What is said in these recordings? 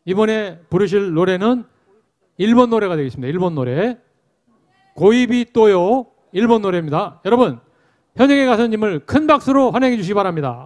이번에 부르실 노래는 일본 노래가 되겠습니다. 일본 노래. 고이비 또요. 일본 노래입니다. 여러분, 현영애 가수님을 큰 박수로 환영해 주시기 바랍니다.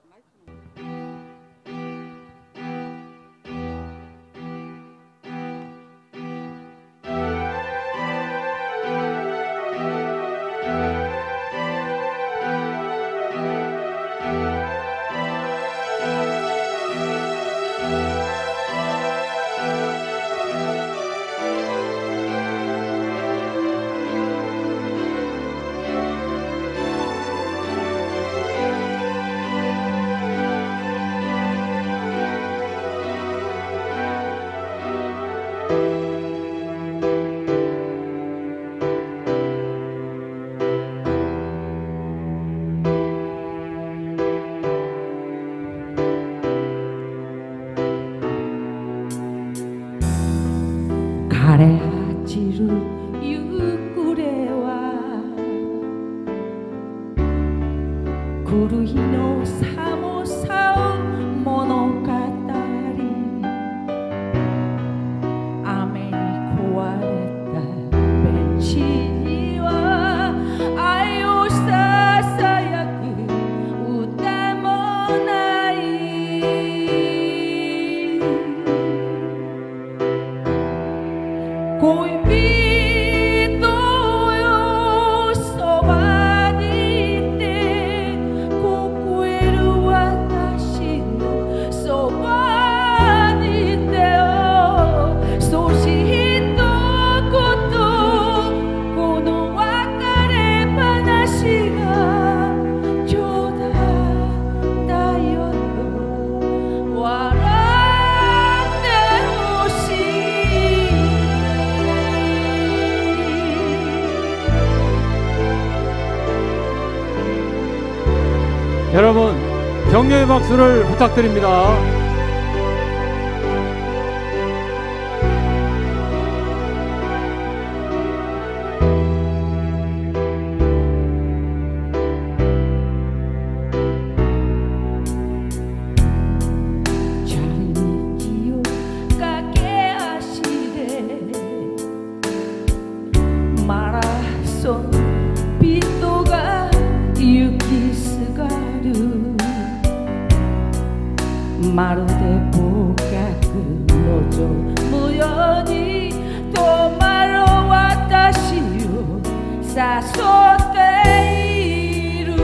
枯れ果ちる夕暮れは来る日の寒さを物語り、雨に壊れたベンチには愛をささやく歌もない。恋人よ、そばにいて凍える私のそばにいてよ。そし一言この別れ話が冗談だよと笑ってほしい。 여러분, 격려의 박수를 부탁드립니다. 자리지요駆け足で마라손 빛도가行きすがる。まるで僕が望むように止まる私を誘っている。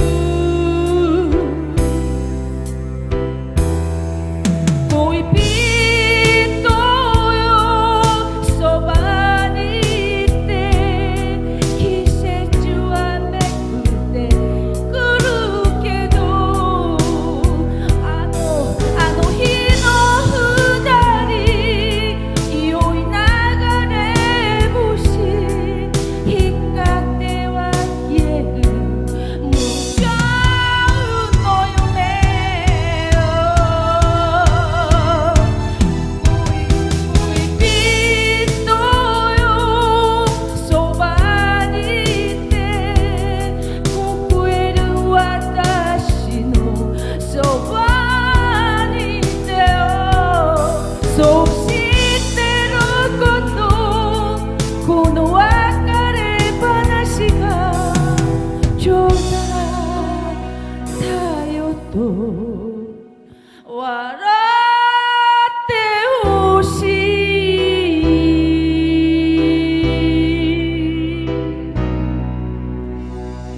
恋人よ、そばにいて季節はめくってくるけど、あの日の二人良い流れ星光っては消える無常の夢よ。恋人よ、そばにいて凍える私のそばにいてよ。そうしてることこの別れ話が冗談だよと笑ってほしい。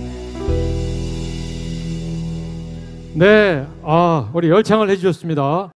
네, 우리 열창을 해주셨습니다.